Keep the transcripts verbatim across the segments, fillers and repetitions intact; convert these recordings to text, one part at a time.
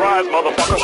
surprise, motherfucker.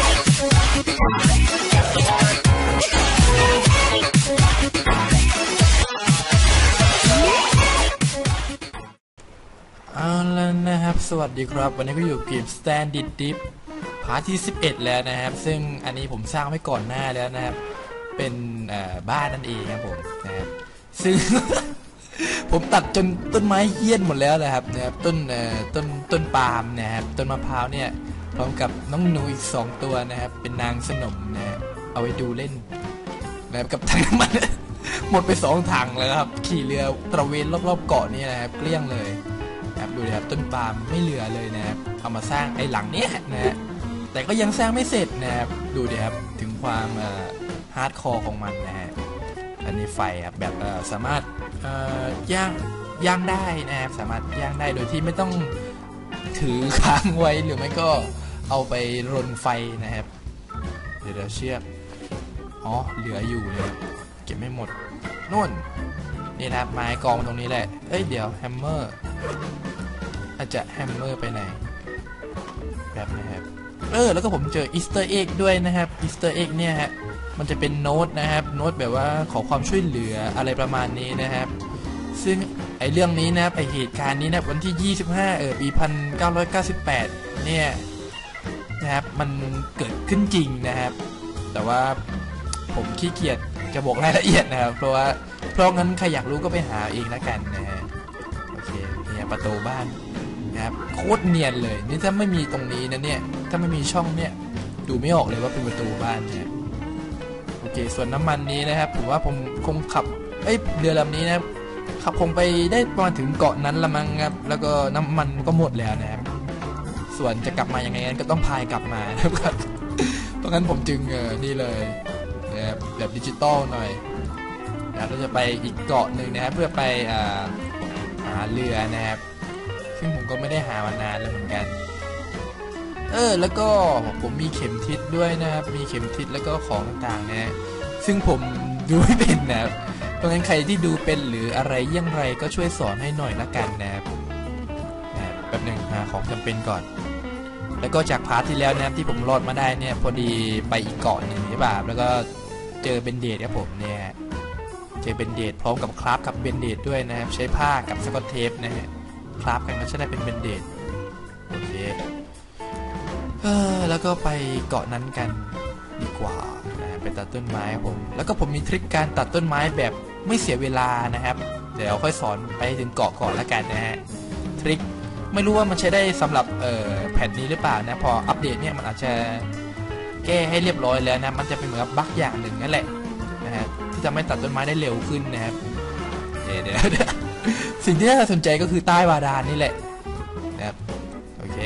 เอาแล้วนะครับสวัสดีครับวันนี้ก็อยู่เกม Standard Deep พาร์ทที่สิบเอ็ดแล้วนะครับซึ่งอันนี้ผมสร้างไว้ก่อนหน้าแล้วนะครับเป็นบ้านนั่นเองครับผมนะครับซึ่ง ผมตัดจนต้นไม้เหี้ยนหมดแล้วนะครับนะครับต้นต้นต้นปาล์มนะครับต้นมะพร้าวเนี่ยพร้อมกับน้องหนูอีกสองตัวนะครับเป็นนางสนมนะเอาไว้ดูเล่นนะครับกับถังน้ำมัน หมดไปสองถังแล้วครับขี่เรือตระเวนรอบๆเกาะนี่นะครับเกลี้ยงเลยครับดูดิครับต้นปาล์มไม่เหลือเลยนะครับเอามาสร้างไอ้หลังเนี้ยนะฮะแต่ก็ยังสร้างไม่เสร็จนะครับดูดิครับถึงความฮาร์ดคอร์ของมันนะฮะอันนี้ไฟครับแบบสามารถย่างย่างได้นะครับสามารถย่างได้โดยที่ไม่ต้องถือค้างไว้หรือไม่ก็เอาไปรนไฟนะครับเดี๋ยวเราเชือกอ๋อเหลืออยู่เลยเก็บไม่หมดนู่นนี่นะครับไม้กองตรงนี้แหละเอ้ยเดี๋ยวแฮมเมอร์อาจจะแฮมเมอร์ไปไหนแบบนะครับเออแล้วก็ผมเจออีสเตอร์เอ็กด้วยนะครับอีสเตอร์เอ็กเนี่ยฮะมันจะเป็นโน้ตนะครับโน้ตแบบว่าขอความช่วยเหลืออะไรประมาณนี้นะครับซึ่งไอเรื่องนี้นะครับไอเหตุการณ์นี้นะวันที่ยี่สิบห้าเออปีหนึ่งพันเก้าร้อยเก้าสิบแปดเนี่ยนะครับมันเกิดขึ้นจริงนะครับแต่ว่าผมขี้เกียจจะบอกรายละเอียดนะครับเพราะว่าเพราะงั้นใครอยากรู้ก็ไปหาเองแล้วกันนะฮะโอเคเนี่ยประตูบ้านนะครับโคตรเนียนเลยนี่ถ้าไม่มีตรงนี้นะเนี่ยถ้าไม่มีช่องเนี่ยดูไม่ออกเลยว่าเป็นประตูบ้านเนี่ยโอเคส่วนน้ำมันนี้นะครับผมว่าผมคงขับเอ้ยเรือลำนี้นะครับขับคงไปได้ประมาณถึงเกาะนั้นละมั้งครับแล้วก็น้ำมันก็หมดแล้วนะครับส่วนจะกลับมายังไงก็ต้องพายกลับมานะครับเพราะงั้นผมจึงเออนี่เลยนะครับแบบดิจิตอลหน่อยเราจะไปอีกเกาะหนึ่งนะครับเพื่อไปหาเรือนะครับซึ่งผมก็ไม่ได้หามานานแล้วเหมือนกันเออแล้วก็ผมมีเข็มทิศด้วยนะครับมีเข็มทิศแล้วก็ของต่างๆนะซึ่งผมดูไม่เป็นนะครับเพราะงั้นใครที่ดูเป็นหรืออะไรอย่างไรก็ช่วยสอนให้หน่อยละกันนะครับแป๊บหนึ่งหาของจำเป็นก่อนแล้วก็จากพาร์ทที่แล้วนะครับที่ผมรอดมาได้เนี่ยพอดีไปอีกเกาะหนึ่งใช่ป่ะแล้วก็เจอเบนเดดครับผมเนี่ยเจอเบนเดดพร้อมกับคราฟกับเบนเดดด้วยนะครับใช้ผ้ากับสกอตเทปนะฮะคราฟกันก็จะได้เป็นเบนเดดโอเคเออแล้วก็ไปเกาะนั้นกันดีกว่านะไปตัดต้นไม้ผมแล้วก็ผมมีทริคการตัดต้นไม้แบบไม่เสียเวลานะครับเดี๋ยวค่อยสอนไปถึงเกาะก่อนแล้วกันนะฮะทริคไม่รู้ว่ามันใช้ได้สำหรับเอ่อแผ่นนี้หรือเปล่านะพออัปเดตเนี่ยมันอาจจะแก้ให้เรียบร้อยแล้วนะมันจะเป็นเหมือนกับบั๊กอย่างหนึ่งนั่นแหละนะฮะที่จะไม่ตัดต้นไม้ได้เร็วขึ้นนะครับเดี๋ยวเดี๋ยวสิ่งที่น่าสนใจก็คือใต้บาดาลนี่แหละนะครับโอเค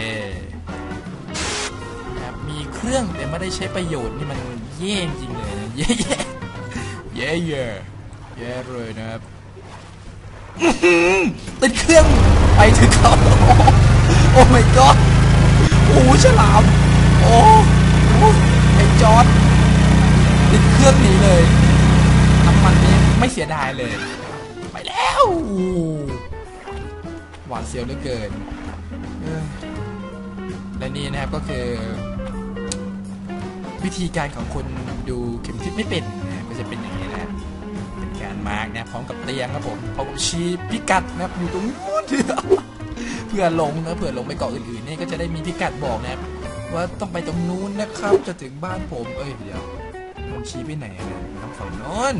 นะครับมีเครื่องแต่ไม่ได้ใช้ประโยชน์นี่มันแย่จริงเลยนะแย่แย่แย่แย่แย่เลยนะครับติดเครื่องไปถึงเขาโอ้ my god โอ้ฉลามโอ้ไอ้จอร์ดติดเครื่องนี้เลยน้ำมันนี้ไม่เสียดายเลยไปแล้วหวาดเสียวเหลือเกินและนี่นะครับก็คือวิธีการของคนดูเข็มทิศไม่เป็นนะก็จะเป็นอย่างนี้นะเป็นการมาร์กนะพร้อมกับเตียงครับผมพร้อมกับชี้พิกัดนะครับอยู่ตรงนู้นเพื่อลงนะเผื่อลงไปเกาะอื่นๆนี่ก็จะได้มีพิกัดบอกนะครับว่าต้องไปตรงนู้นนะครับจะถึงบ้านผมเอ้ยเดี๋ยวมันชี้ไปไหนนะต้องฝั่งโน้น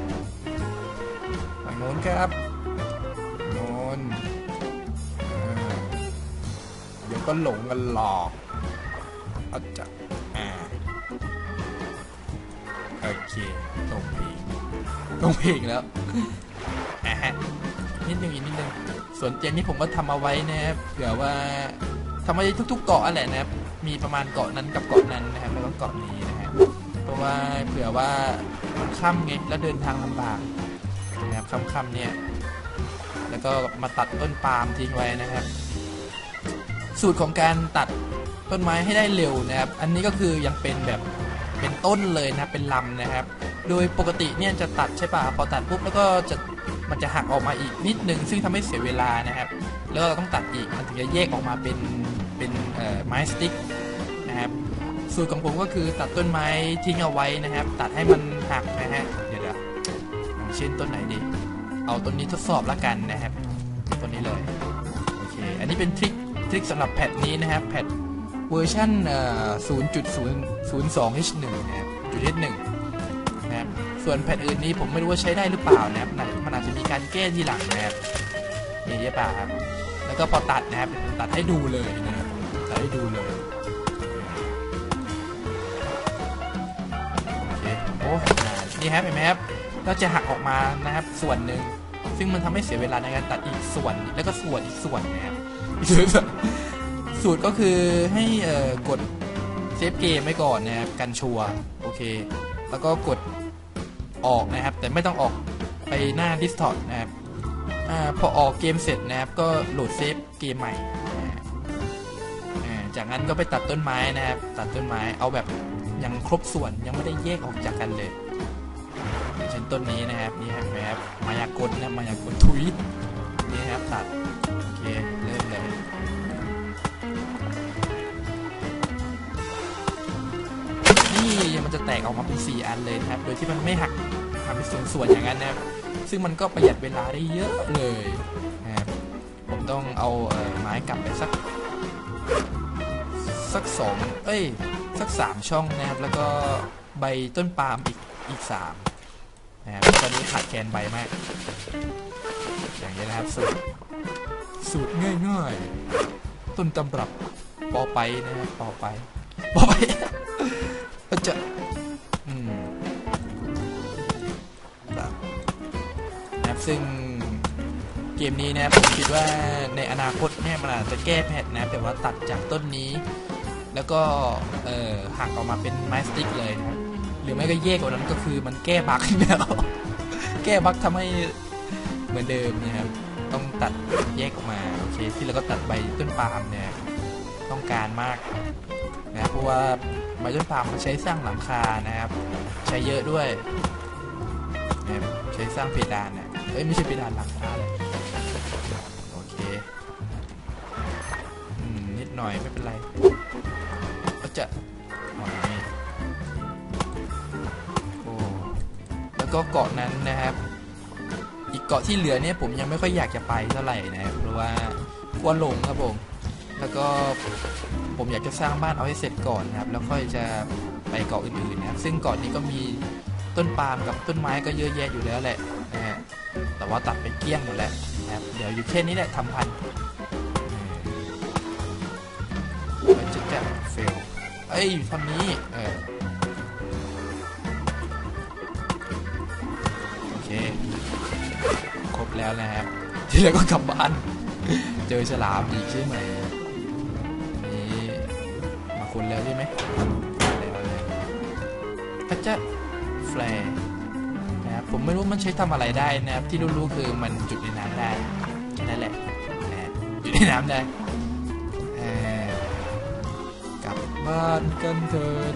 ฝั่งโน้นครับโน้นเดี๋ยวก็หลงกันหลอกเอาจับอ่าโอเคตรงเพลงตรงเพลงแล้วอ่ะฮะนิดนึงอีกนิดนึงส่วนเตียงนี้ผมก็ทำเอาไว้นะครับเผื่อว่าทำไว้ทุกๆเกาะอะไรนะครับมีประมาณเกาะนั้นกับเกาะนั้นนะครับแล้วก็เกาะนี้นะครับเพราะว่าเผื่อว่ามันค่ำไงแล้วเดินทางลำบากนะครับค่ำๆเนี่ยแล้วก็มาตัดต้นปาล์มทิ้งไว้นะครับสูตรของการตัดต้นไม้ให้ได้เร็วนะครับอันนี้ก็คือยังเป็นแบบเป็นต้นเลยนะเป็นลำนะครับโดยปกติเนี่ยจะตัดใช่ป่ะพอตัดปุ๊บแล้วก็จะมันจะหักออกมาอีกนิดนึงซึ่งทำให้เสียเวลานะครับแล้วเราต้องตัดอีกมันถึงจะแยกออกมาเป็นเป็นไม้สติ๊กนนะครับสูตรของผมก็คือตัดต้นไม้ทิ้งเอาไว้นะครับตัดให้มันหักนะฮะเดี๋ยวเดี๋ยวเช่นต้นไหนดีเอาต้นนี้ทดสอบละกันนะครับต้นนี้เลยโอเคอันนี้เป็นทริคทริคสำหรับแพทนี้นะครับแพทเวอร์ชันเอ่อ ศูนย์จุดศูนย์ศูนย์สอง เอช หนึ่ง นะครับจุด เอช หนึ่ง นะครับส่วนแพทอื่นนี้ผมไม่รู้ว่าใช้ได้หรือเปล่านะครับมันอาจจะมีการแก้ทีหลังนะครับนี่ใช่ป่ะครับแล้วก็พอตัดนะครับตัดให้ดูเลยนะครับตัดให้ดูเลยโอเคโอ้นี่ครับเห็นไหมครับเราจะหักออกมานะครับส่วนหนึ่งซึ่งมันทำให้เสียเวลาในการตัดอีกส่วนแล้วก็ส่วนอีกส่วนนะครับสูตรก็คือให้เอ่อกดเซฟเกมไว้ก่อนนะครับกันชัวโอเคแล้วก็กดออกนะครับแต่ไม่ต้องออกไปหน้า Discord นะครับอ่าพอออกเกมเสร็จนะครับก็โหลดเซฟเกมใหม่จากนั้นก็ไปตัดต้นไม้นะครับตัดต้นไม้เอาแบบยังครบส่วนยังไม่ได้แยกออกจากกันเลยอย่างเช่นต้นนี้นะครับนี่ครับมายากลนะมายากลทุยนี่ครับตัดโอเคเริ่มเลยนี่มันจะแตกออกมาเป็นสี่อันเลยนะครับโดยที่มันไม่หักมาเป็นส่วนๆอย่างนั้นนะครับซึ่งมันก็ประหยัดเวลาได้เยอะเลยนะครับผมต้องเอาเอ่อไม้กลับไปสักสักสองเอ้ยสักสามช่องนะครับแล้วก็ใบต้นปาล์มอีกอีกสามนะครับตอนนี้ขาดแคลนใบมากอย่างนี้นะครับสูตรสูตรง่ายๆต้นตำรับปอไปนะครับปอไปปอไปก็จะอืมนะครับซึ่งเกมนี้นะผมคิดว่าในอนาคตเนี่ยมันอาจจะแก้แพทนะแต่ว่าตัดจากต้นนี้แล้วก็เอ่อหักออกมาเป็นไม้สติ๊กเลยนะครับหรือไม่ก็แยกกว่านั้นก็คือมันแก้บั๊กแล้วแก้บั๊กทำให้เหมือนเดิมนะครับต้องตัดแยกออกมาโอเคที่เราก็ตัดใบต้นปาล์มเนี่ยต้องการมากนะเพราะว่าใบต้นปาล์มมันใช้สร้างหลังคานะครับใช้เยอะด้วยนะครับใช้สร้างเพดานเนี่ยเอ้ยไม่ใช่เพดานหลังคาเลยโอเคอืมนิดหน่อยไม่เป็นไรก็จะอ๋อนี่โอ้แล้วก็เกาะนั้นนะครับอีกเกาะที่เหลือเนี่ยผมยังไม่ค่อยอยากจะไปเท่าไหร่นะครับเพราะว่ากลัวหลงครับผมแล้วก็ผมอยากจะสร้างบ้านเอาให้เสร็จก่อนนะครับแล้วค่อยจะไปเกาะอื่นๆนะครับซึ่งเกาะนี้ก็มีต้นปาล์มกับต้นไม้ก็เยอะแยะอยู่แล้วแหละนะฮะแต่ว่าตัดไปเกลี้ยงหมดแล้วนะครับเดี๋ยวอยู่แค่นี้แหละทำพันมันจะจะเฟลเอ้ยตอนนี้เออโอเคครบแล้วนะครับที่เหลือก็กลับบ้านเจอฉลามอีกใช่ไหมนี่มาคุณแล้วใช่ไหมแล้วเลยก็จะแฟร์นะครับผมไม่รู้มันใช้ทำอะไรได้นะครับที่รู้ๆคือมันจุดในน้ำได้แค่นั้นแหละนะจุดในน้ำได้กลับบ้านกันเถิด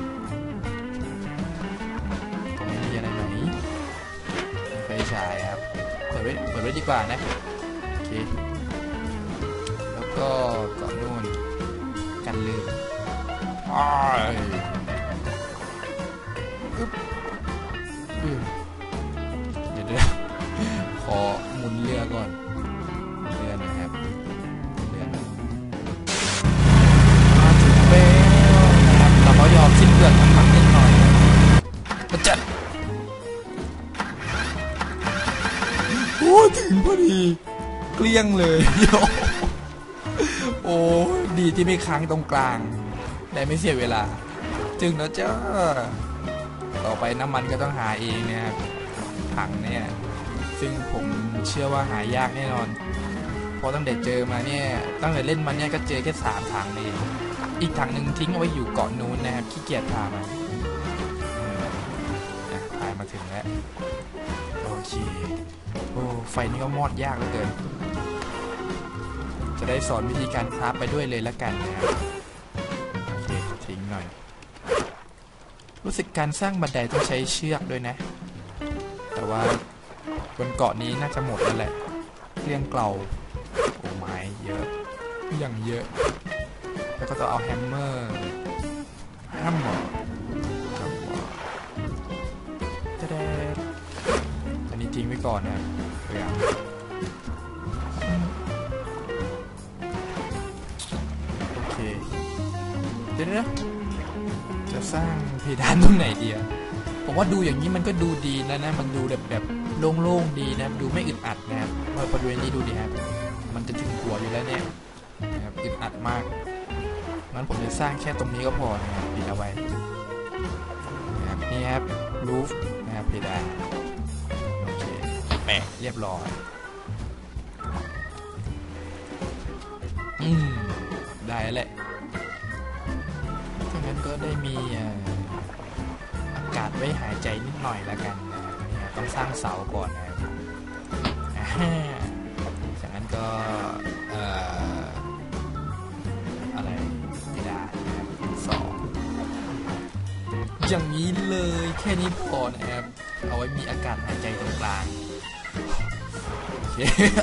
ตรงนี้มีอะไรไหมไฟฉายครับเปิดไว้เปิดไว้ดีกว่านะโอเคแล้วก็เกาะนู่นกันลืมอ้ายอึ๊บเดี๋ยวเดี๋ยวขอหมุนเรือก่อนเรือนะครับเรือมาถึงแล้วนะครับเราก็ยอมสิ้นเปลือกทำมันนิดหน่อยมันจะโอ้ถึงพอดีเกลี้ยงเลยโอ้ดีที่ไม่ค้างตรงกลางได้ไม่เสียเวลาจึงนะจ้าต่อไปน้ำมันก็ต้องหาเองนะครับถังเนี่ยซึ่งผมเชื่อว่าหายากแน่นอนเพราะตั้งแต่เจอมาเนี่ยตั้งแต่เล่นมันเนี่ยก็เจอแค่สามถังเองอีกถังหนึ่งทิ้งเอาไว้อยู่เกาะนู้นนะครับขี้เกียจพามาพามาถึงแล้วโอเคโอ้ไฟนี่ก็มอดยากเหลือเกินจะได้สอนวิธีการคราฟไปด้วยเลยละกันนะครับโอเคทิ้งหน่อยรู้สึกการสร้างบันไดต้องใช้เชือกด้วยนะแต่ว่าบนเกาะนี้น่าจะหมดแล้วแหละเครื่องเกลาโอ้ไม้เยอะอย่างเยอะแล้วก็ต้องเอาแฮมเมอร์ห้ามหมอห้ามหมอจะได้อันนี้ทิ้งไว้ก่อนนะเดี๋ยวโอเคเดี๋ยวนะจะสร้างเพดานตรงไหนดีอะผมว่าดูอย่างนี้มันก็ดูดีนะนะมันดูแบบแบบโล่งๆดีนะดูไม่อึดอัดนะครับบริเวณนี้ดูดีครับมันจะถึงหัวอยู่แล้วเนี่ยนะครับอึดอัดมากงั้นผมจะสร้างแค่ตรงนี้ก็พอนะครับปิดเอาไว้นะครับนี่ครับรูฟนะครับเพดานโอเคแปะเรียบร้อยอืมได้แหละถ้างั้นก็ได้มีอากาศไว้หายใจนิดหน่อยแล้วกันนะครับต้องสร้างเสาก่อนนะครับจากนั้นก็เอ่ออะไรไม่ได้สองอย่างนี้เลยแค่นี้พอนะครับเอาไว้มีอากาศหายใจตรงกลางโอเค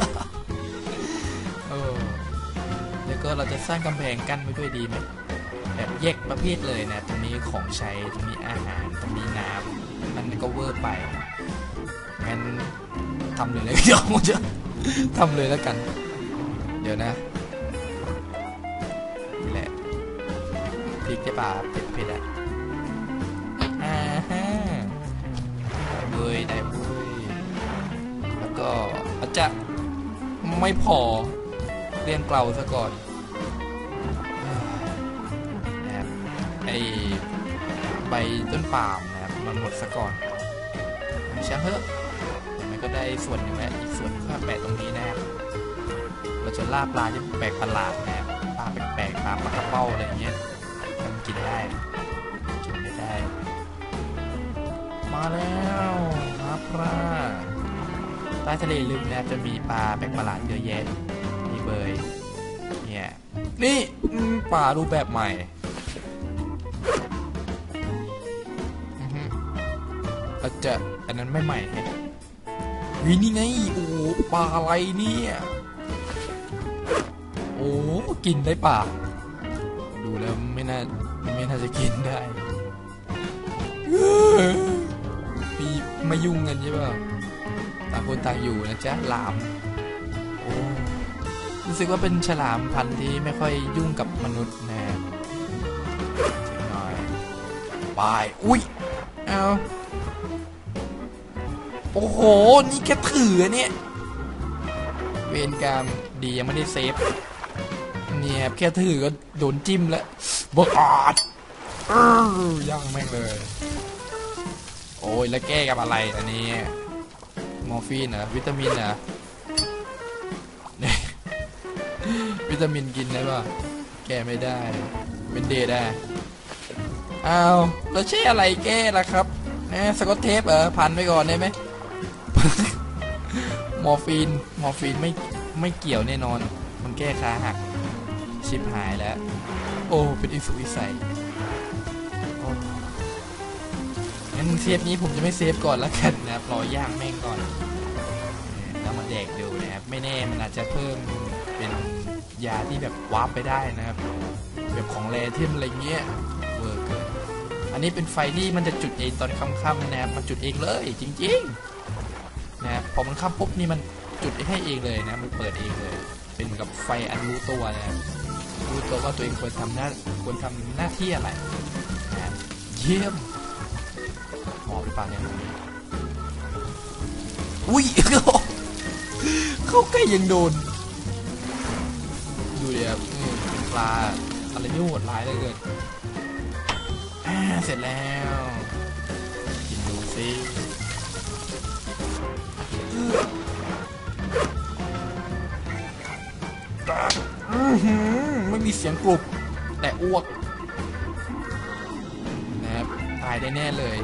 เออแล้วก็เราจะสร้างกำแพงกั้นไว้ด้วยดีไหมแบบแยกประเภทเลยนะตรงนี้ของใช้ตรงนี้อาหารตรงนี้น้ำนั่นก็เวอร์ไปงั้นทำเลยเลยเดี๋ยวผมจะทำเลยแล้วกันเดี๋ยวนะนี่แหละพริกจะป่าเผ็ดเผ็ดอ่ะอ่าฮะได้เว้ยได้เว้ยแล้วก็อาจจะไม่พอเรียนเกลาซะก่อนนะครับไอใบต้นปาล์มนะครับมันหมดซะก่อนช่างเถอะมันก็ได้ส่วนหนึ่งแหละอีกส่วนก็แปะตรงนี้นะครับเราจะล่าปลาที่แปลกประหลาดนะครับปลาแปลกๆปลาปลากระเป้าอะไรเงี้ยมันกินได้กินไม่ได้มาแล้วครับปลาใต้ทะเลลึกนะจะมีปลาแปลกประหลาดเยอะแยะมีเบยเนี่ยนี่ปลารูปแบบใหม่อาจจะอันนั้นไม่ใหม่ไงวินี่ไงโอ้ปลาอะไรเนี่ยโอ้กินได้ป่ะดูแล้วไม่น่าไม่น่าจะกินได้มีมายุ่งกันใช่ป่ะต่างคนต่างอยู่นะจ๊ะหลามโอ้รู้สึกว่าเป็นฉลามพันธุ์ที่ไม่ค่อยยุ่งกับมนุษย์นะถึงหน่อยบายอุ้ยเอาโอ้โหนี่แค่ถือเนี่ยเวรกรรมดียังไม่ได้เซฟเนี่ยแค่ถือก็โดนจิ้มแล้วบกอดย่างแม่งเลยโอ้ยแล้วแก้กับอะไรอันนี้มอร์ฟีนเหรอวิตามินเหรอวิตามินกินได้ป่ะแก้ไม่ได้เป็นเดทได้อ้าวแล้วใช่อะไรแก้ล่ะครับนะสกอตเทปเออพันไปก่อนได้ไหมมอร์ฟีนมอร์ฟีนไม่ไม่เกี่ยวแน่นอนมันแก้ขาหักชิบหายแล้วโอ้เป็นอิสุวิสัยงั้นเซฟนี้ผมจะไม่เซฟก่อนแล้วกันนะครับรอย่างแม่งก่อนแล้วมาแดกดูนะครับไม่แน่มันอาจจะเพิ่มเป็นยาที่แบบวาร์ปไปได้นะครับแบบของแร่ที่อะไรเงี้ยเวอร์เกินอันนี้เป็นไฟที่มันจะจุดเองตอนค่ำๆนะครับมันจุดเองเลยจริงๆนะครับพอมันค่ำปุ๊บนี่มันจุดให้เองเลยนะมันเปิดเองเลยเป็นกับไฟอันรู้ตัวนะครับรู้ตัวว่าตัวเองควรทำหน้าควรทำหน้าที่อะไรนะเยี่ยมหอมปลาเนี่ยอุ้ยเข้าใกล้ยังโดนดูดิครับเป็นปลาอะไรที่โหดร้ายเลยเกินเสร็จแล้วกินดูสิไม่มีเสียงกรุบแต่อ้วกนะครับตายได้แน่เลย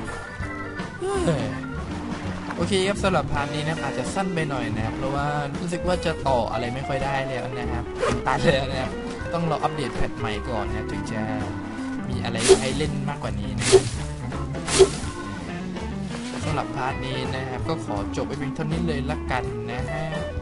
โอเคครับสำหรับพาร์ทนี้นะครับอาจจะสั้นไปหน่อยนะครับเพราะว่ารู้สึกว่าจะต่ออะไรไม่ค่อยได้แล้วนะครับตัดเลยนะครับต้องรออัปเดตแพทใหม่ก่อนนะถึงจะมีอะไรให้เล่นมากกว่านี้นะครับสำหรับพาร์ทนี้นะครับก็ขอจบไปเพียงเท่านี้เลยละกันนะฮะ